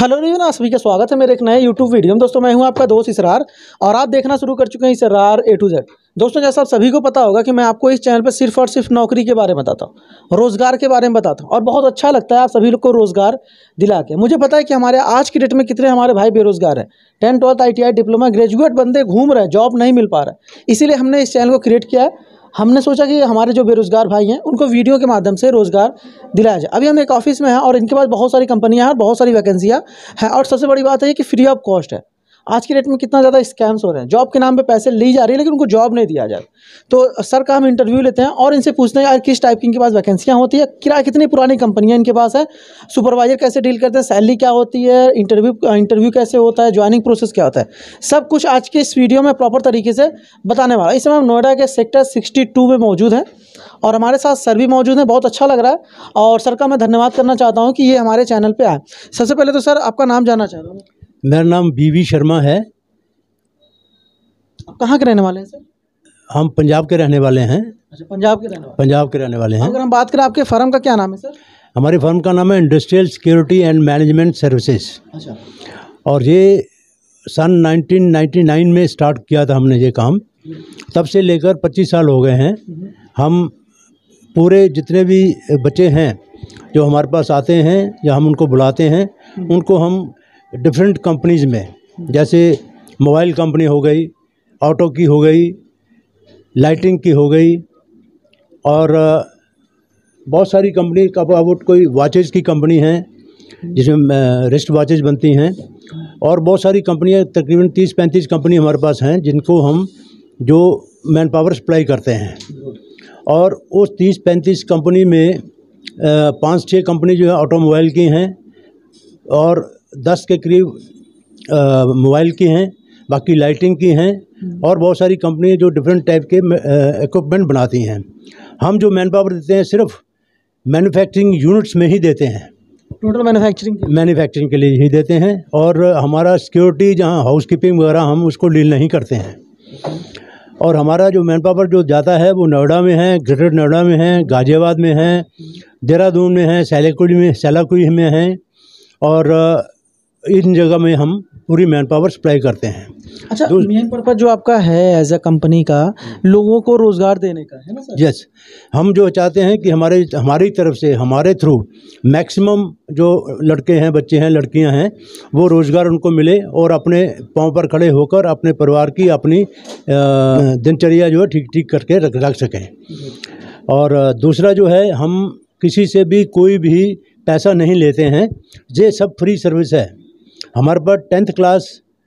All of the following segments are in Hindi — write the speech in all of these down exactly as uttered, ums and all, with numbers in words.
हेलो रिव्यूअर, आप सभी का स्वागत है मेरे एक नए यूट्यूब वीडियो में। दोस्तों मैं हूं आपका दोस्त इसरार और आप देखना शुरू कर चुके हैं इसरार ए टू जेड। दोस्तों जैसा आप सभी को पता होगा कि मैं आपको इस चैनल पर सिर्फ और सिर्फ नौकरी के बारे में बताता हूं, रोज़गार के बारे में बताता हूं और बहुत अच्छा लगता है आप सभी लोग को रोज़गार दिला के। मुझे पता है कि हमारे आज की डेट में कितने हमारे भाई बेरोज़गार हैं, tenth twelfth I T I diploma graduate बंदे घूम रहे हैं, जॉब नहीं मिल पा रहा है। इसीलिए हमने इस चैनल को क्रिएट किया है। हमने सोचा कि हमारे जो बेरोज़गार भाई हैं उनको वीडियो के माध्यम से रोज़गार दिलाया जाए। अभी हम एक ऑफिस में हैं और इनके पास बहुत सारी कंपनियां हैं, बहुत सारी वैकेंसियां हैं और सबसे बड़ी बात है कि फ्री ऑफ कॉस्ट है। आज की डेट में कितना ज़्यादा स्कैम्स हो रहे हैं, जॉब के नाम पे पैसे ली जा रही है लेकिन उनको जॉब नहीं दिया जा रहा। तो सर का हम इंटरव्यू लेते हैं और इनसे पूछते हैं यार किस टाइप की इनके पास वैकेंसियाँ होती है, किराया कितनी पुरानी कंपनियाँ इनके पास है, सुपरवाइजर कैसे डील करते हैं, सैलरी क्या होती है, इंटरव्यू इंटरव्यू कैसे होता है, ज्वाइनिंग प्रोसेस क्या होता है, सब कुछ आज के इस वीडियो में प्रॉपर तरीके से बताने वाला। इस समय हम नोएडा के सेक्टर सिक्सटी टू में मौजूद हैं और हमारे साथ सर भी मौजूद हैं। बहुत अच्छा लग रहा है और सर का मैं धन्यवाद करना चाहता हूँ कि ये हमारे चैनल पे आए। सबसे पहले तो सर आपका नाम जानना चाह रहा हूँ। मेरा नाम बी वी शर्मा है। आप कहाँ के रहने वाले हैं सर? हम पंजाब के रहने वाले हैं। अच्छा, पंजाब के रहने वाले। पंजाब के रहने वाले हैं। अगर हम बात करें आपके फर्म का क्या नाम है सर? हमारी फर्म का नाम है industrial security and management services. अच्छा। और ये सन नाइनटीन नाइंटी नाइन में स्टार्ट किया था हमने ये काम। तब से लेकर पच्चीस साल हो गए हैं। हम पूरे जितने भी बच्चे हैं जो हमारे पास आते हैं या हम उनको बुलाते हैं, उनको हम डिफरेंट कंपनीज़ में, जैसे मोबाइल कंपनी हो गई, ऑटो की हो गई, लाइटिंग की हो गई और बहुत सारी कंपनी का अब कोई वॉचेज़ की कंपनी है जिसमें रिस्ट वॉचेज़ बनती हैं और बहुत सारी कंपनियां, तकरीबन तीस पैंतीस कंपनी हमारे पास हैं जिनको हम जो मैन पावर सप्लाई करते हैं। और उस तीस पैंतीस कंपनी में पाँच छः कंपनी जो है ऑटोमोबाइल की हैं और दस के करीब मोबाइल की हैं, बाकी लाइटिंग की हैं और बहुत सारी कंपनी जो डिफरेंट टाइप के इक्विपमेंट बनाती हैं। हम जो मैन पावर देते हैं सिर्फ मैन्युफैक्चरिंग यूनिट्स में ही देते हैं, टोटल मैन्युफैक्चरिंग मैन्युफैक्चरिंग के लिए ही देते हैं। और हमारा सिक्योरिटी जहाँ हाउस कीपिंग वगैरह हम उसको डील नहीं करते हैं। और हमारा जो मैन पावर जो जाता है वो नोएडा में है, ग्रेटर नोएडा में है, गाजियाबाद में है, देहरादून में है, सैलाकुई में सैलाकुई में है और इन जगह में हम पूरी मैन पावर सप्लाई करते हैं। अच्छा, मेन पर्पज जो आपका है एज अ कंपनी का लोगों को रोज़गार देने का है ना सर? यस। हम जो चाहते हैं कि हमारे हमारी तरफ से, हमारे थ्रू मैक्सिमम जो लड़के हैं, बच्चे हैं, लड़कियां हैं, वो रोज़गार उनको मिले और अपने पाँव पर खड़े होकर अपने परिवार की अपनी दिनचर्या जो है ठीक ठीक करके रख रख सकें। और दूसरा जो है, हम किसी से भी कोई भी पैसा नहीं लेते हैं, ये सब फ्री सर्विस है। हमारे पास tenth class,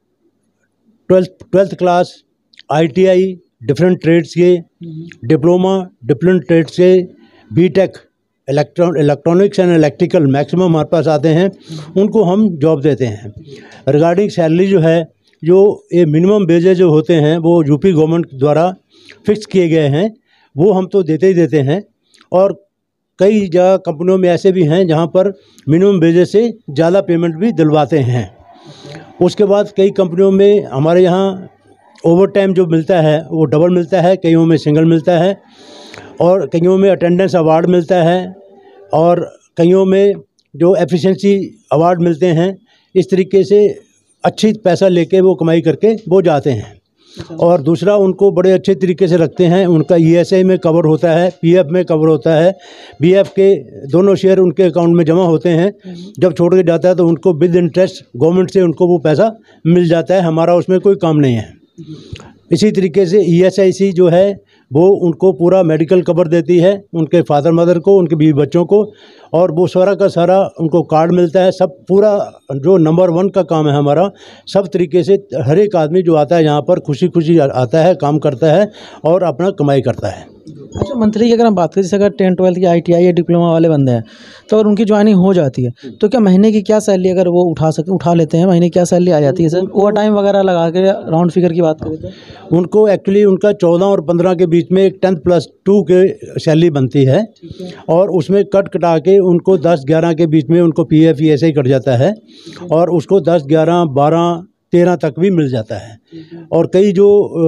twelfth twelfth class, I T I different trades के, डिप्लोमा डिफरेंट ट्रेड्स के, B tech electron electronics and electrical maximum हमारे पास आते हैं, उनको हम जॉब देते हैं। रिगार्डिंग सैलरी जो है, जो ये मिनिमम वेजेज जो होते हैं वो यूपी गवर्नमेंट द्वारा फिक्स किए गए हैं, वो हम तो देते ही देते हैं। और कई जगह कंपनियों में ऐसे भी हैं जहां पर मिनिमम वेजेस से ज़्यादा पेमेंट भी दिलवाते हैं। उसके बाद कई कंपनियों में हमारे यहाँ ओवर टाइम जो मिलता है वो डबल मिलता है, कईयों में सिंगल मिलता है और कईयों में अटेंडेंस अवार्ड मिलता है और कईयों में जो एफिशिएंसी अवार्ड मिलते हैं। इस तरीके से अच्छी पैसा लेके वो कमाई करके वो जाते हैं। और दूसरा, उनको बड़े अच्छे तरीके से रखते हैं। उनका ई एस आई में कवर होता है, पी एफ में कवर होता है, बी एफ के दोनों शेयर उनके अकाउंट में जमा होते हैं। जब छोड़ के जाता है तो उनको विद इंटरेस्ट गवर्नमेंट से उनको वो पैसा मिल जाता है। हमारा उसमें कोई काम नहीं है। इसी तरीके से ई एस आई सी जो है वो उनको पूरा मेडिकल कवर देती है, उनके फादर मदर को, उनके बीवी बच्चों को, और वो सारा का सारा उनको कार्ड मिलता है। सब पूरा जो नंबर वन का काम है हमारा, सब तरीके से हर एक आदमी जो आता है यहाँ पर खुशी खुशी आता है, काम करता है और अपना कमाई करता है। अच्छा, मंथली की अगर हम बात करें, जैसे अगर टेंथ ट्वेल्थ की आई टी आई या डिप्लोमा वाले बंदे हैं तो अगर उनकी ज्वाइनिंग हो जाती है तो क्या महीने की क्या सैलरी अगर वो उठा सके उठा लेते हैं, महीने की क्या सैलरी आ जाती है सर? ओवर टाइम वगैरह लगा के राउंड फिगर की बात करें तो उनको एक्चुअली उनका चौदह और पंद्रह के बीच में एक टेंथ प्लस टू के सैलरी बनती है और उसमें कट कटा के उनको दस ग्यारह के बीच में उनको P F E S I कट जाता है और उसको दस ग्यारह बारह तेरह तक भी मिल जाता है। और कई जो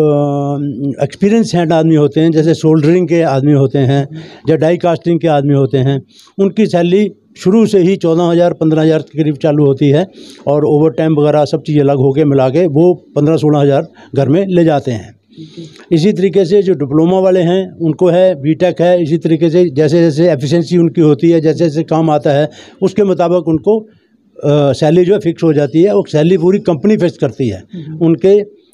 एक्सपीरियंस हैंड आदमी होते हैं, जैसे सोल्डरिंग के आदमी होते हैं या डाई कास्टिंग के आदमी होते हैं, उनकी सैलरी शुरू से ही चौदह हज़ार पंद्रह हज़ार के करीब चालू होती है और ओवर टाइम वगैरह सब चीज़ें अलग होके मिला के वो पंद्रह सोलह हज़ार घर में ले जाते हैं। इसी तरीके से जो डिप्लोमा वाले हैं उनको है, बीटेक है, इसी तरीके से जैसे जैसे एफिशिएंसी उनकी होती है, जैसे जैसे काम आता है उसके मुताबिक उनको सैलरी जो है फिक्स हो जाती है और सैलरी पूरी कंपनी फिक्स करती है उनके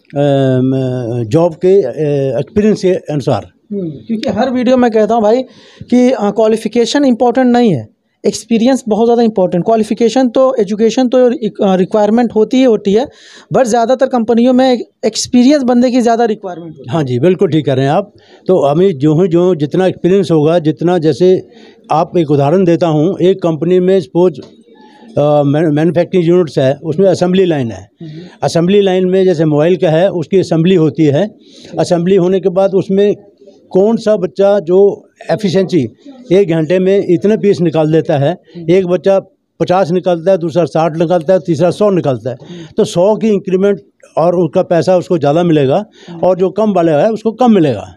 जॉब के एक्सपीरियंस के अनुसार। क्योंकि हर वीडियो में कहता हूँ भाई कि क्वालिफ़िकेशन इंपॉर्टेंट नहीं है, एक्सपीरियंस बहुत ज़्यादा इंपॉर्टेंट। क्वालिफ़िकेशन तो एजुकेशन तो रिक्वायरमेंट होती ही होती है, बट ज़्यादातर कंपनियों में एक्सपीरियंस बंदे की ज़्यादा रिक्वायरमेंट होती है। हाँ जी, बिल्कुल ठीक कह रहे हैं आप। तो हमें जो है जो जितना एक्सपीरियंस होगा, जितना, जैसे आप एक उदाहरण देता हूँ, एक कंपनी में सपोज मैन्युफैक्चरिंग यूनिट्स है, उसमें असेंबली लाइन है। असेंबली लाइन में जैसे मोबाइल का है उसकी असेंबली होती है। असेंबली होने के बाद उसमें कौन सा बच्चा जो एफिशिएंसी एक घंटे में इतने पीस निकाल देता है, एक बच्चा पचास निकालता है, दूसरा साठ निकालता है, तीसरा सौ निकालता है, तो सौ की इंक्रीमेंट और उसका पैसा उसको ज़्यादा मिलेगा और जो कम वाला है उसको कम मिलेगा।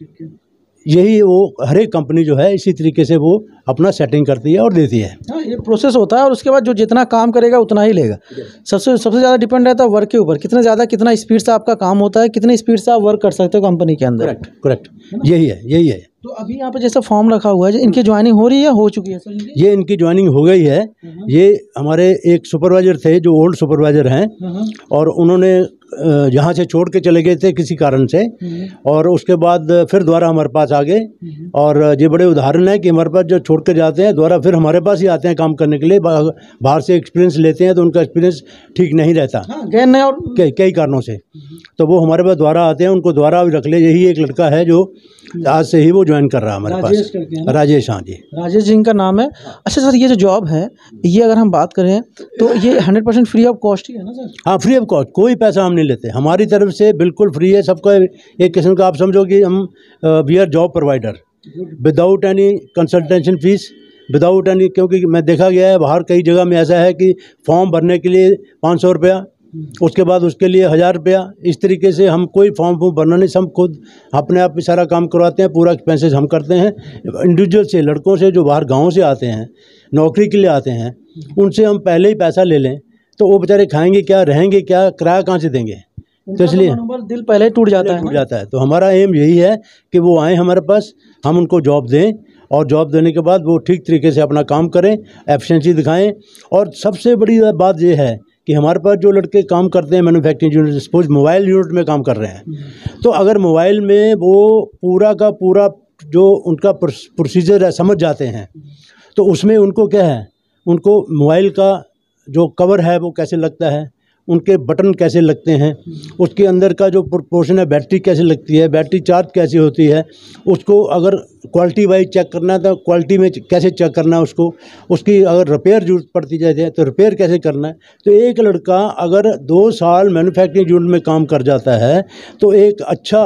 यही वो हर एक कंपनी जो है इसी तरीके से वो अपना सेटिंग करती है और देती है। हाँ, ये प्रोसेस होता है और उसके बाद जो जितना काम करेगा उतना ही लेगा। सबसे सबसे ज़्यादा डिपेंड रहता है वर्क के ऊपर, कितना ज़्यादा कितना स्पीड से आपका काम होता है, कितनी स्पीड से आप वर्क कर सकते हो कंपनी के अंदर। करेक्ट करेक्ट, यही है यही है। तो अभी यहाँ पे जैसा फॉर्म रखा हुआ है, इनकी ज्वाइनिंग हो रही है, हो चुकी है सर? ये इनकी ज्वाइनिंग हो गई है। ये हमारे एक सुपरवाइज़र थे जो ओल्ड सुपरवाइज़र हैं और उन्होंने यहाँ से छोड़ के चले गए थे किसी कारण से, और उसके बाद फिर दोबारा हमारे पास आ गए। और ये बड़े उदाहरण है कि हमारे पास जो छोड़ के जाते हैं दोबारा फिर हमारे पास ही आते हैं काम करने के लिए। बाहर से एक्सपीरियंस लेते हैं तो उनका एक्सपीरियंस ठीक नहीं रहता, गैर नहीं, और कई कई कारणों से, तो वो हमारे पास दोबारा आते हैं, उनको दोबारा भी रख ले। यही एक लड़का है जो आज से ही वो ज्वाइन कर रहा है हमारे पास, राजेश। हाँ जी, राजेश जी इनका नाम है। अच्छा सर, ये जो जॉब है ये अगर हम बात करें तो ये hundred percent free of cost ही है ना सर? हाँ, फ्री ऑफ कॉस्ट, कोई पैसा हम नहीं लेते, हमारी तरफ से बिल्कुल फ्री है सबका। एक किस्म का आप समझो कि हम we are job provider without any consultation fees, without any, क्योंकि मैं देखा गया है बाहर कई जगह में ऐसा है कि फॉर्म भरने के लिए पाँच सौ रुपया, उसके बाद उसके लिए हज़ार रुपया, इस तरीके से हम कोई फॉर्म फॉर्म भरना नहीं, सब खुद अपने आप सारा काम करवाते हैं, पूरा एक्सपेंसेस हम करते हैं। इंडिविजुअल से, लड़कों से जो बाहर गाँव से आते हैं नौकरी के लिए आते हैं, उनसे हम पहले ही पैसा ले लें तो वो बेचारे खाएंगे क्या, रहेंगे क्या, किराया कहाँ से देंगे, तो इसलिए दिल पहले टूट जाता है टूट जाता है। तो हमारा एम यही है कि वो आएँ हमारे पास, हम उनको जॉब दें और जॉब देने के बाद वो ठीक तरीके से अपना काम करें, एफिशिएंसी दिखाएं। और सबसे बड़ी बात ये है कि हमारे पास जो लड़के काम करते हैं manufacturing unit, suppose mobile unit में काम कर रहे हैं, तो अगर मोबाइल में वो पूरा का पूरा जो उनका प्रोसीजर है समझ जाते हैं, तो उसमें उनको क्या है, उनको मोबाइल का जो कवर है वो कैसे लगता है, उनके बटन कैसे लगते हैं, उसके अंदर का जो पोर्शन है बैटरी कैसे लगती है, बैटरी चार्ज कैसे होती है, उसको अगर क्वालिटी वाइज चेक करना है तो क्वालिटी में कैसे चेक करना है उसको, उसकी अगर रिपेयर जरूरत पड़ती जाती है तो रिपेयर कैसे करना है। तो एक लड़का अगर दो साल मैन्युफैक्चरिंग यूनिट में काम कर जाता है तो एक अच्छा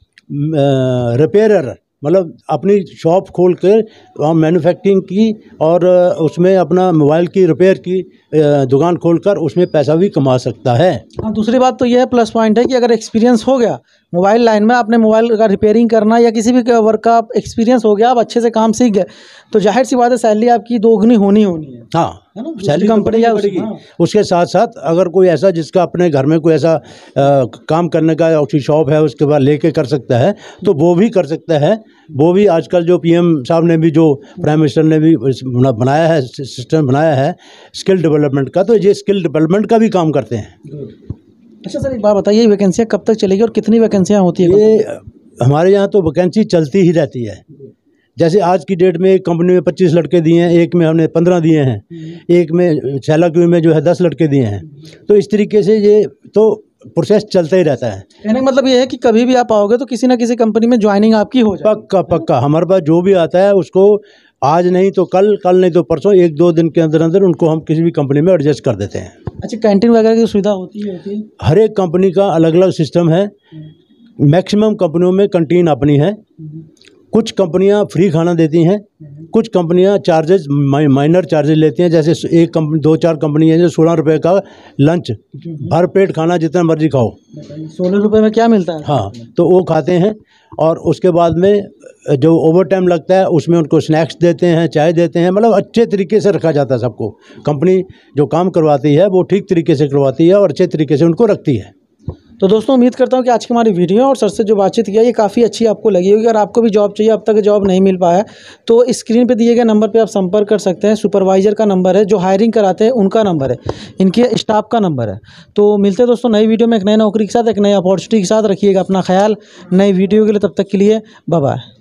रिपेयरर, मतलब अपनी शॉप खोल कर वहाँ मैन्युफैक्चरिंग की और उसमें अपना मोबाइल की रिपेयर की दुकान खोलकर उसमें पैसा भी कमा सकता है। हाँ, दूसरी बात तो यह है, प्लस पॉइंट है कि अगर एक्सपीरियंस हो गया मोबाइल लाइन में, आपने मोबाइल का रिपेयरिंग करना या किसी भी वर्क का एक्सपीरियंस हो गया, आप अच्छे से काम सीख गए, तो जाहिर सी बात है सैलरी आपकी दोगुनी होनी होनी है। हाँ, सैलरी कंपनी या बढ़ेगी। उसके साथ साथ अगर कोई ऐसा जिसका अपने घर में कोई ऐसा आ, काम करने का उसकी शॉप है, उसके बाद लेके कर सकता है तो वो भी कर सकता है। वो भी आजकल जो पीएम साहब ने भी, जो प्राइम मिनिस्टर ने भी बनाया है, सिस्टम बनाया है स्किल डेवलपमेंट का, तो ये स्किल डेवलपमेंट का भी काम करते हैं। अच्छा सर, एक बात बताइए, वैकेंसियाँ कब तक चलेगी और कितनी वैकेंसियाँ होती है? ये हमारे यहाँ तो वैकेंसी चलती ही रहती है। जैसे आज की डेट में एक कंपनी में पच्चीस लड़के दिए हैं, एक में हमने पंद्रह दिए हैं, एक में छैलाक्यू में जो है दस लड़के दिए हैं। तो इस तरीके से ये तो प्रोसेस चलता ही रहता है। कहने का मतलब ये है कि कभी भी आप आओगे तो किसी ना किसी कंपनी में ज्वाइनिंग आपकी हो जाए। पक्का पक्का, हमारे पास जो भी आता है उसको आज नहीं तो कल, कल नहीं तो परसों, एक दो दिन के अंदर अंदर उनको हम किसी भी कंपनी में एडजस्ट कर देते हैं। अच्छा, कैंटीन वगैरह की सुविधा होती है? होती है। हर एक कंपनी का अलग अलग सिस्टम है। मैक्सिमम कंपनियों में कैंटीन अपनी है, कुछ कंपनियां फ्री खाना देती हैं, कुछ कंपनियां चार्जेस माइनर चार्जेस लेती हैं। जैसे एक कंपनी दो चार कंपनी हैं जो सोलह रुपये का लंच, भर पेट खाना जितना मर्जी खाओ। सोलह रुपये में क्या मिलता है? हाँ, तो वो खाते हैं। और उसके बाद में जो ओवर टाइम लगता है उसमें उनको स्नैक्स देते हैं, चाय देते हैं। मतलब अच्छे तरीके से रखा जाता है सबको। कंपनी जो काम करवाती है वो ठीक तरीके से करवाती है और अच्छे तरीके से उनको रखती है। तो दोस्तों उम्मीद करता हूँ कि आज की हमारी वीडियो और सर से जो बातचीत किया ये काफ़ी अच्छी आपको लगी होगी। अगर आपको भी जॉब चाहिए, अब तक जॉब नहीं मिल पाया है, तो स्क्रीन पे दिए गए नंबर पे आप संपर्क कर सकते हैं। सुपरवाइज़र का नंबर है, जो हायरिंग कराते हैं उनका नंबर है, इनके स्टाफ का नंबर है। तो मिलते हैं दोस्तों नई वीडियो में एक नई नौकरी के साथ, एक नई अपॉर्चुनिटी के साथ। रखिएगा अपना ख्याल। नई वीडियो के लिए तब तक के लिए बाय बाय।